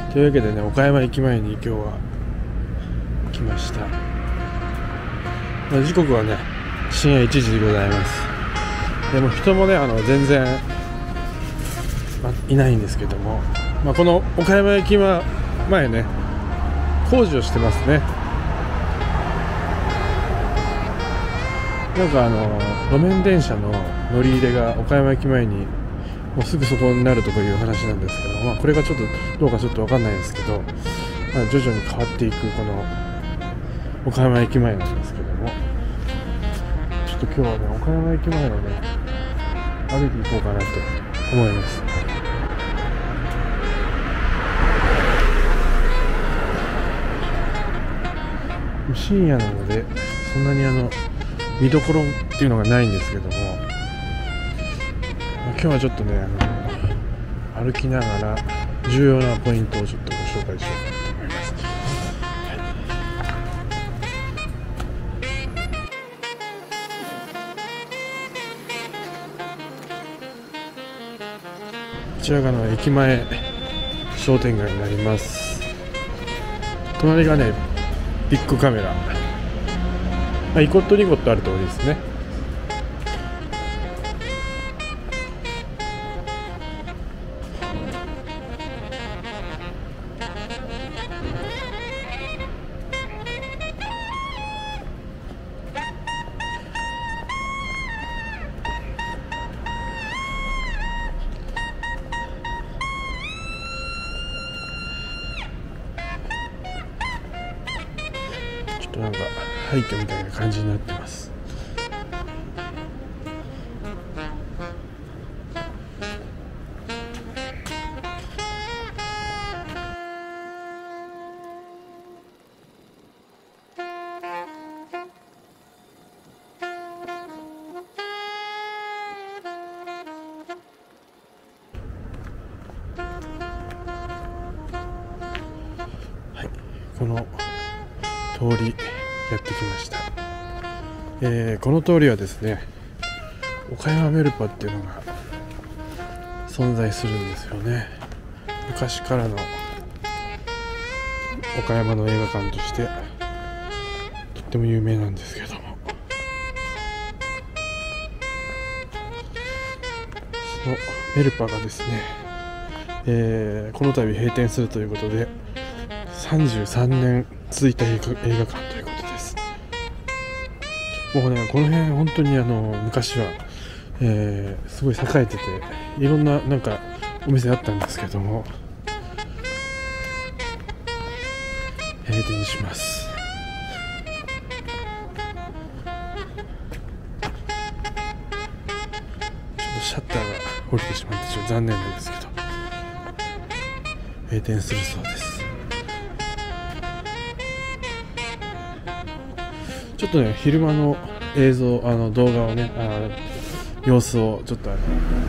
というわけでね、岡山駅前に今日は来ました。時刻はね、深夜1時でございます。でも人もね、全然、いないんですけども、この岡山駅前ね、工事をしてますね。なんか路面電車の乗り入れが岡山駅前にもうすぐそこになるとかいう話なんですけど、これがちょっとどうかちょっと分かんないですけど、徐々に変わっていくこの岡山駅前なんですけども、ちょっと今日はね、岡山駅前をね、歩いていこうかなと思います。深夜なのでそんなに見どころっていうのがないんですけども、今日はちょっとね、歩きながら重要なポイントをちょっとご紹介しようかなと思います。こちらが駅前商店街になります。隣がね、ビッグカメラ、イコットニコットある通りですね。なんか廃墟みたいな感じになってます。はい、この通りやってきました。この通りはですね、岡山メルパっていうのが存在するんですよね。昔からの岡山の映画館としてとっても有名なんですけども、そのメルパがですね、この度閉店するということで33年続いた映画館ということです。もうね、この辺本当に昔は、すごい栄えてて、いろんななんかお店あったんですけども、閉店します。ちょっとシャッターが降りてしまってちょっと残念なんですけど、閉店するそうです。ちょっとね、昼間の映像、動画をね、様子をちょっと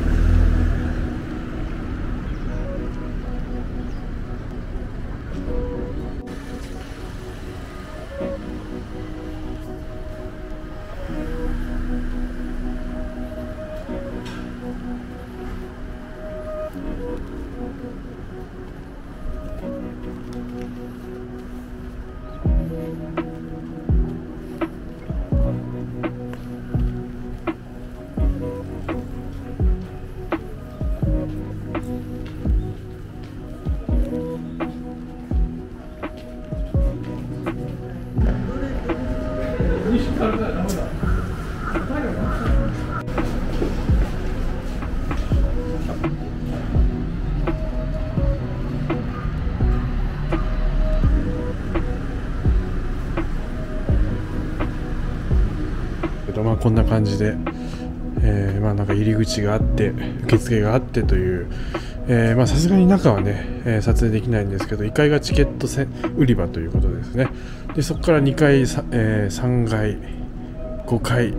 こんな感じで、なんか入り口があって受付があってという、さすがに中はね、撮影できないんですけど、1階がチケット売り場ということですね。でそこから2階、3階、5階、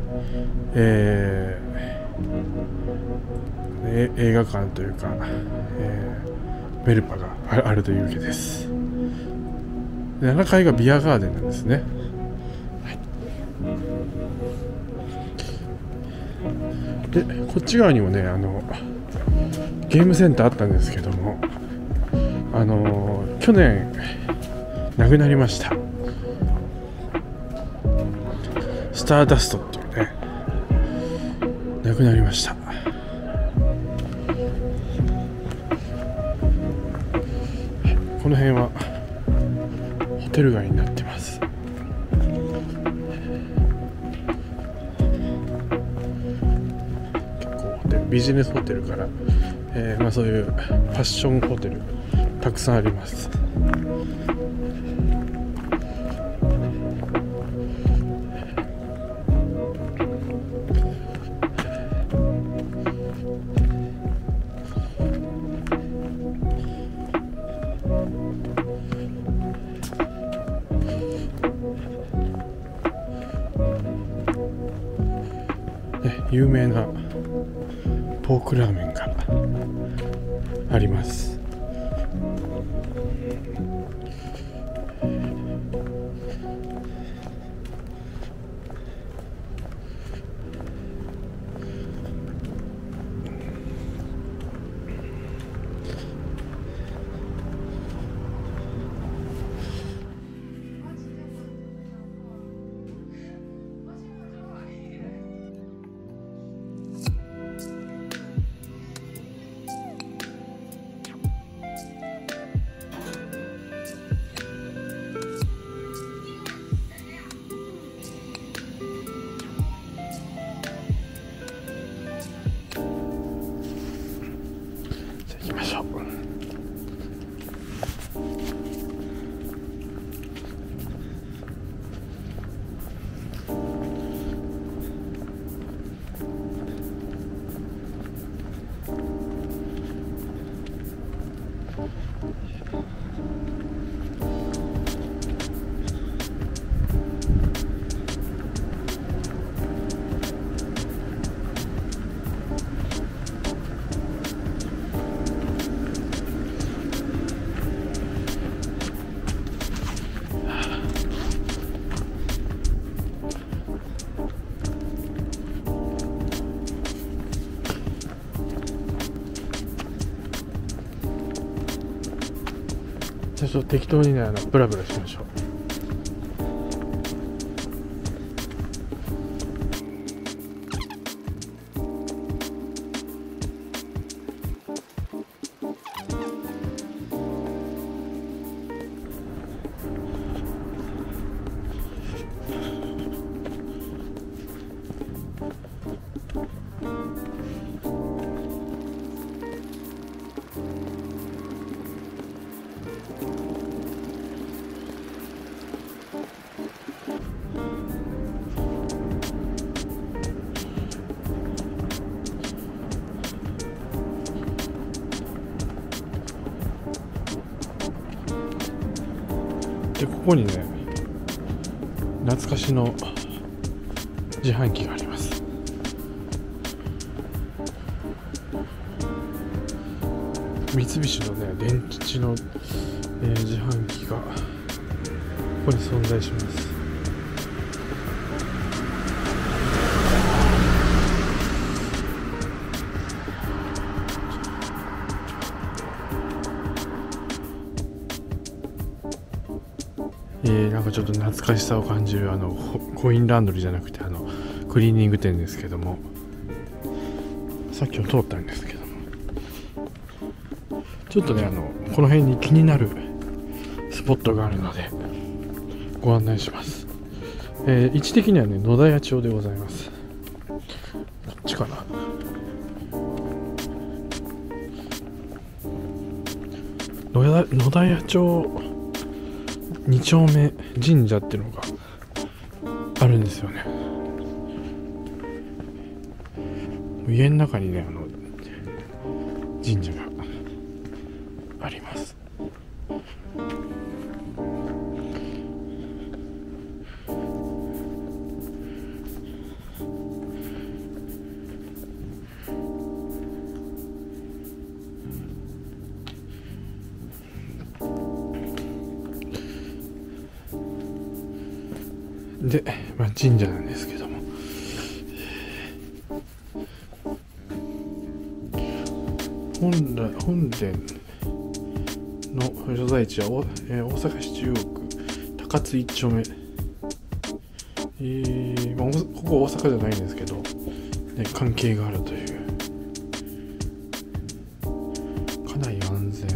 映画館というか、メルパがあるというわけです。で7階がビアガーデンなんですね。でこっち側にもね、ゲームセンターあったんですけども、 去年亡くなりました。スターダストっていうね、亡くなりました。この辺はホテル街になってます。結構ホテル、ビジネスホテルから、そういうファッションホテルたくさんあります。有名なポークラーメンがあります。行きましょう。じゃあちょっと適当にね、ブラブラしましょう。で、ここにね、懐かしの自販機があります。三菱のね、電池の、自販機がここに存在します。なんかちょっと懐かしさを感じるコインランドリーじゃなくてクリーニング店ですけども、さっきも通ったんですけども、ちょっとねこの辺に気になるスポットがあるのでご案内します。位置的にはね、野田屋町でございます。こっちかな。野田屋町2丁目神社っていうのがあるんですよね。家の中にね、神社があります。で、神社なんですけども、本殿の所在地は大阪市中央区高津1丁目。ここ大阪じゃないんですけど、ね、関係があるという。家内安全。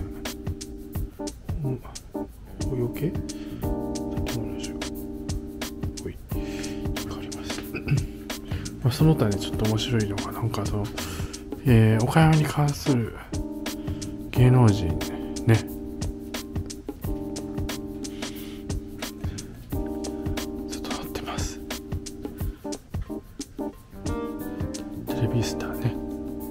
およけ建物でしょう。ほい。変わります。その他ね、ちょっと面白いのが、なんか岡山に関する芸能人ね、ちょっと載ってます。テレビスターね。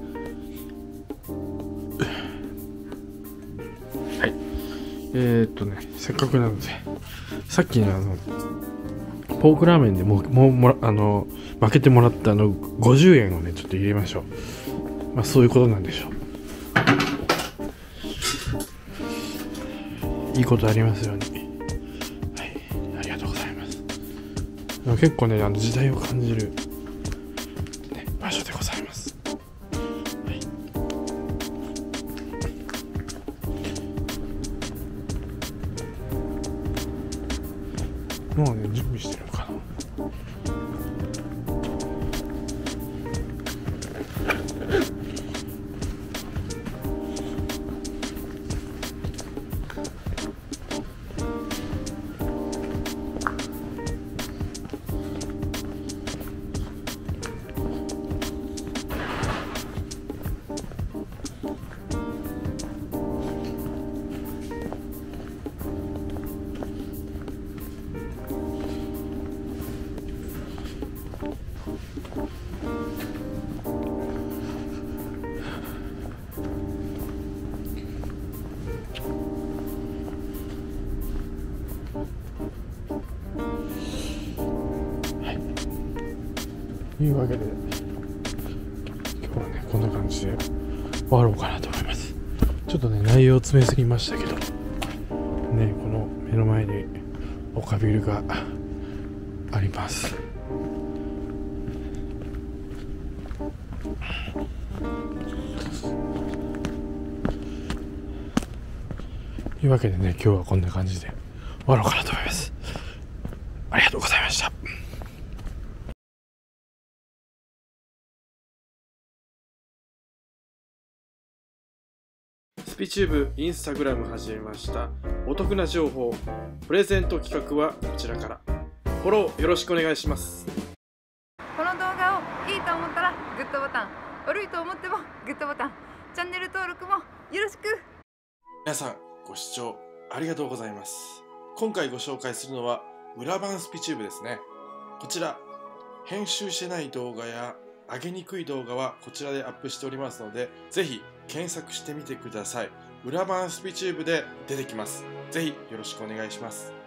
はい。せっかくなので、さっきのポークラーメンで負けてもらった50円をね、ちょっと入れましょう。そういうことなんでしょう。いいことありますように。はい、ありがとうございます。結構ね、時代を感じる、ね、場所でございます。はい。もうね、準備してるのかな。というわけで、今日はね、こんな感じで終わろうかなと思います。ちょっとね、内容を詰めすぎましたけど、ね、この目の前に丘ビルがあります。というわけでね、今日はこんな感じで終わろうかなと思います。ありがとうございました。スピチューブインスタグラム始めました。お得な情報、プレゼント企画はこちらから。フォローよろしくお願いします。 この動画をいいと思ったらグッドボタン、悪いと思ってもグッドボタン、チャンネル登録もよろしく。 皆さんご視聴ありがとうございます。今回ご紹介するのは裏版スピチューブですね。こちら編集してない動画や上げにくい動画はこちらでアップしておりますので、ぜひ検索してみてください。裏版スピチューブで出てきます。ぜひよろしくお願いします。